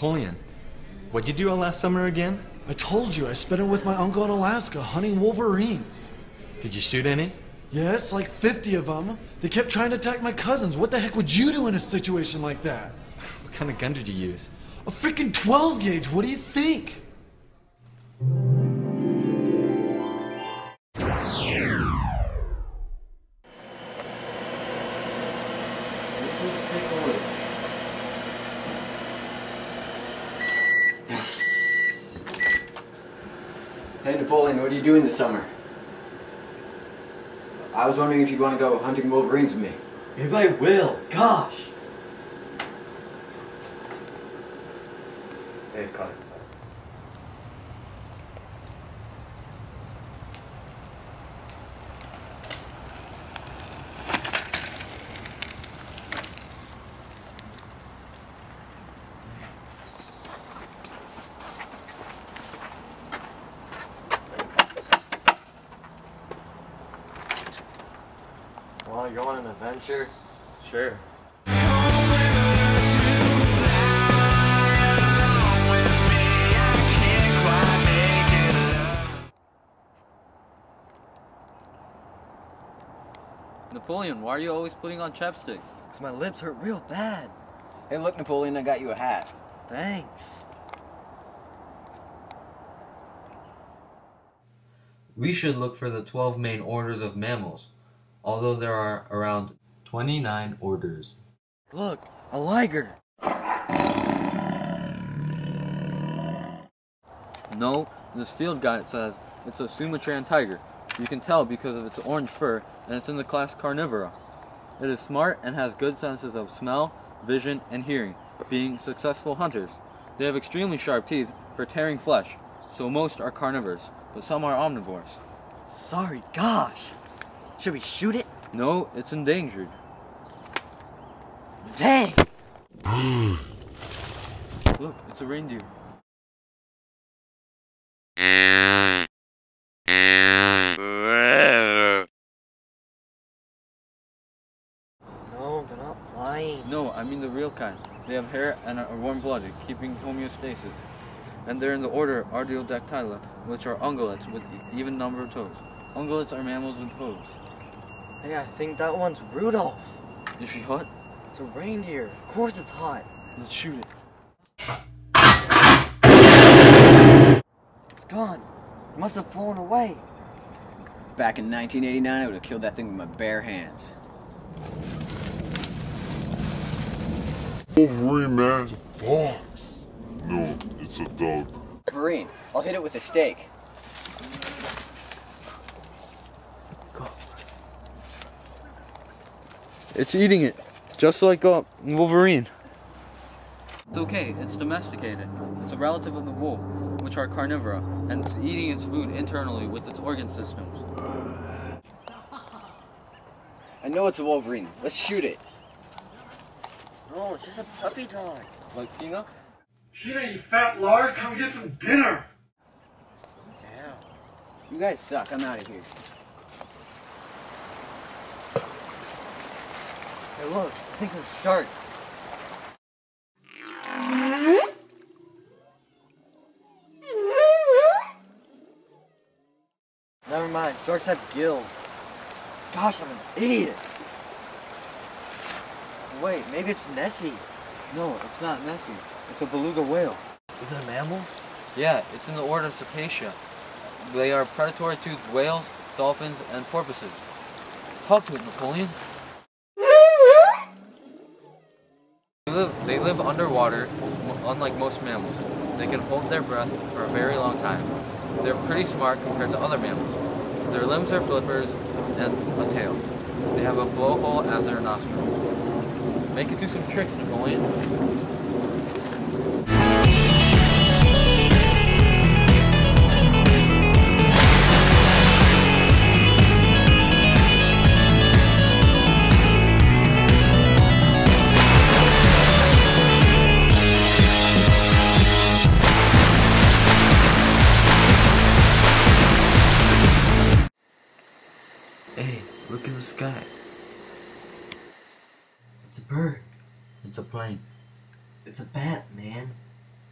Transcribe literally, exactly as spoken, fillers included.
Napoleon, what'd you do all last summer again? I told you, I spent it with my uncle in Alaska hunting wolverines. Did you shoot any? Yes, like fifty of them. They kept trying to attack my cousins. What the heck would you do in a situation like that? What kind of gun did you use? A freaking twelve gauge, what do you think? Yes. Hey Napoleon, what are you doing this summer? I was wondering if you'd want to go hunting wolverines with me. Maybe I will. Gosh. Hey, Connor. Want to go on an adventure? Sure. Napoleon, why are you always putting on chapstick? Because my lips hurt real bad. Hey look Napoleon, I got you a hat. Thanks. We should look for the twelve main orders of mammals, although there are around twenty-nine orders. Look, a liger. No, this field guide says it's a Sumatran tiger. You can tell because of its orange fur, and it's in the class Carnivora. It is smart and has good senses of smell, vision, and hearing, being successful hunters. They have extremely sharp teeth for tearing flesh, so most are carnivores, but some are omnivores. Sorry, gosh. Should we shoot it? No, it's endangered. Dang! Look, it's a reindeer. No, they're not flying. No, I mean the real kind. They have hair and are warm-blooded, keeping homeostasis. And they're in the order Artiodactyla, which are ungulates with even number of toes. Ungulates are mammals with toes. Hey, I think that one's Rudolph. Is she hot? It's a reindeer. Of course it's hot. Let's shoot it. It's gone. It must have flown away. Back in nineteen eighty-nine, I would have killed that thing with my bare hands. Wolverine, man, it's a fox. No, it's a dog. Wolverine, I'll hit it with a stake. It's eating it, just like a wolverine. It's okay, it's domesticated. It's a relative of the wolf, which are carnivora, and it's eating its food internally with its organ systems. I know it's a wolverine. Let's shoot it. No, it's just a puppy dog. Like Tina? Tina, you fat lard, come get some dinner. Yeah. You guys suck. I'm out of here. Hey, look. I think it's a shark. Never mind. Sharks have gills. Gosh, I'm an idiot. Wait, maybe it's Nessie. No, it's not Nessie. It's a beluga whale. Is it a mammal? Yeah, it's in the order Cetacea. They are predatory-toothed whales, dolphins, and porpoises. Talk to it, Napoleon. They live, they live underwater, unlike most mammals. They can hold their breath for a very long time. They're pretty smart compared to other mammals. Their limbs are flippers and a tail. They have a blowhole as their nostril. Make it do some tricks, Napoleon. Hey, look in the sky. It's a bird. It's a plane. It's a bat, man.